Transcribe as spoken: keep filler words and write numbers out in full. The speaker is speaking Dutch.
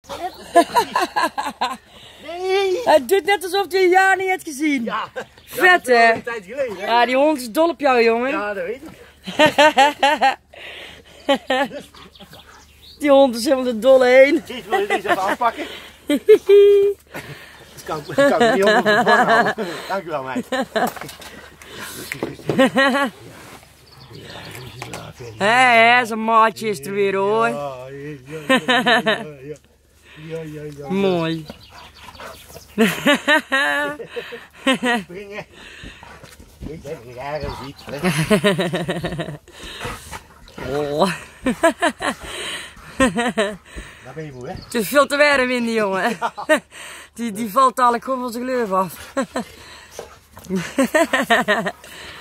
Nee. Hij doet net alsof hij een jaar niet heeft gezien. Ja. Vet hè? hè? Een tijd geleden. Hè? Ja, die hond is dol op jou, jongen. Ja, dat weet ik. Die hond is helemaal de dolle heen. Kees, wil je deze even aanpakken? Dat kan, dat kan ik niet onder de vorm houden. Dank u wel, meid. Hé, hé, zijn maatje is er weer hoor. Ja, ja, ja, ja, ja, ja, ja, ja. Mooi. Springen. Ik heb geen jaren ziet. Oh. Daar ben je moe, hè? Het is veel te warm in die jongen. Die, die valt dadelijk gewoon van zijn gleuf af.